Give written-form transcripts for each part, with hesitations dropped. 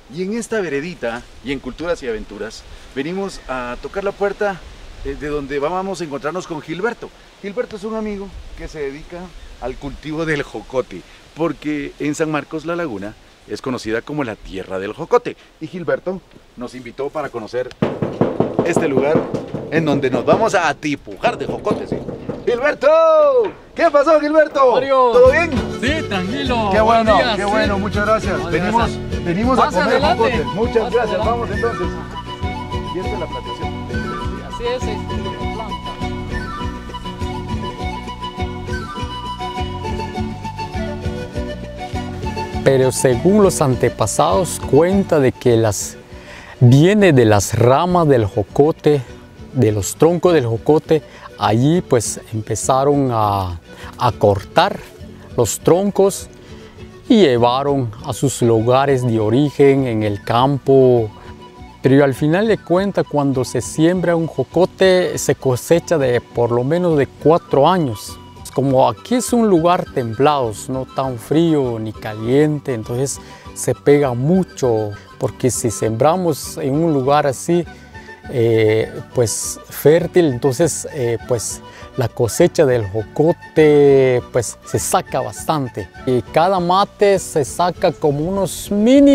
Y en esta veredita y en Culturas y Aventuras venimos a tocar la puerta de donde vamos a encontrarnos con Gilberto. Gilberto es un amigo que se dedica al cultivo del jocote, porque en San Marcos la Laguna es conocida como la tierra del jocote. Y Gilberto nos invitó para conocer este lugar en donde nos vamos a atipujar de jocotes. ¿Sí? ¡Gilberto! ¿Qué pasó, Gilberto? Mario. ¿Todo bien? Sí, tranquilo. Qué bueno, Buenos días, qué sí. bueno, muchas gracias. Muchas Venimos, gracias. venimos a Pasa comer adelante. jocotes. Muchas Pasa gracias. adelante. Vamos entonces. Y esta es la plantación. Así es, la planta. Pero según los antepasados cuenta de que viene de las ramas del jocote, de los troncos del jocote. Allí pues empezaron a cortar los troncos y llevaron a sus lugares de origen en el campo. Pero al final de cuentas, cuando se siembra un jocote, se cosecha de por lo menos de 4 años. Como aquí es un lugar templado, no tan frío ni caliente, entonces se pega mucho, porque si sembramos en un lugar así, pues fértil, entonces pues la cosecha del jocote pues se saca bastante. Y cada mate se saca como unos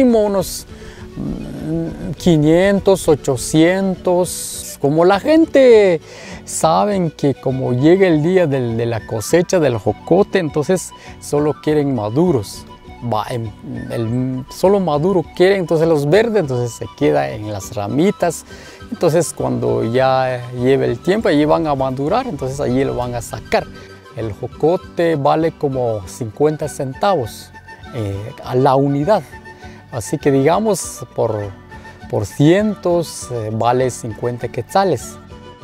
500, 800. Como la gente saben que como llega el día de la cosecha del jocote, entonces solo quieren maduros. Solo maduro quieren, entonces los verdes, entonces se queda en las ramitas. Entonces cuando ya lleve el tiempo, allí van a madurar, entonces allí lo van a sacar. El jocote vale como 50 centavos a la unidad. Así que digamos por cientos vale 50 quetzales.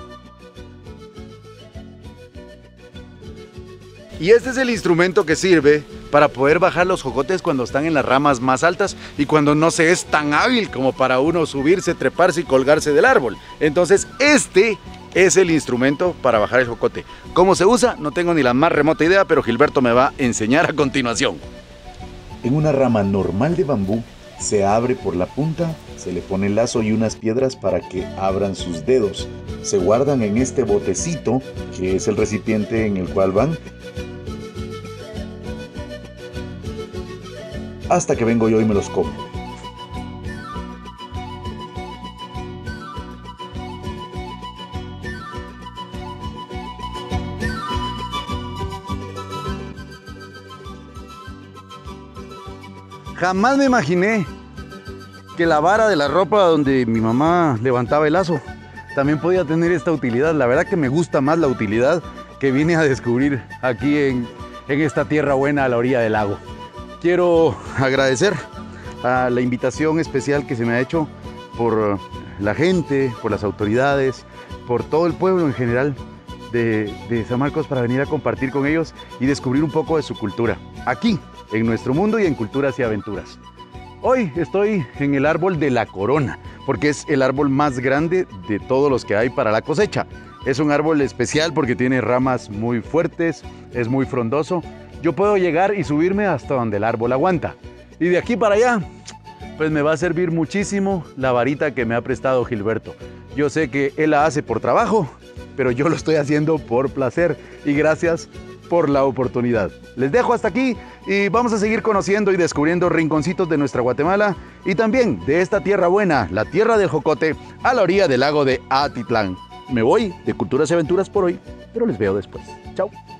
Y este es el instrumento que sirve para poder bajar los jocotes cuando están en las ramas más altas y cuando no se es tan hábil como para uno subirse, treparse y colgarse del árbol. Entonces este es el instrumento para bajar el jocote. ¿Cómo se usa? No tengo ni la más remota idea, pero Gilberto me va a enseñar a continuación. En una rama normal de bambú se abre por la punta, se le pone el lazo y unas piedras para que abran sus dedos. Se guardan en este botecito, que es el recipiente en el cual van, hasta que vengo yo y me los como. Jamás me imaginé que la vara de la ropa donde mi mamá levantaba el lazo también podía tener esta utilidad. La verdad que me gusta más la utilidad que vine a descubrir aquí en esta tierra buena a la orilla del lago. Quiero agradecer a la invitación especial que se me ha hecho por la gente, por las autoridades, por todo el pueblo en general de San Marcos para venir a compartir con ellos y descubrir un poco de su cultura, aquí, en nuestro mundo y en Culturas y Aventuras. Hoy estoy en el árbol de la corona, porque es el árbol más grande de todos los que hay para la cosecha. Es un árbol especial porque tiene ramas muy fuertes, es muy frondoso. Yo puedo llegar y subirme hasta donde el árbol aguanta. Y de aquí para allá, pues me va a servir muchísimo la varita que me ha prestado Gilberto. Yo sé que él la hace por trabajo, pero yo lo estoy haciendo por placer. Y gracias por la oportunidad. Les dejo hasta aquí y vamos a seguir conociendo y descubriendo rinconcitos de nuestra Guatemala y también de esta tierra buena, la tierra del jocote, a la orilla del lago de Atitlán. Me voy de Culturas y Aventuras por hoy, pero les veo después. Chao.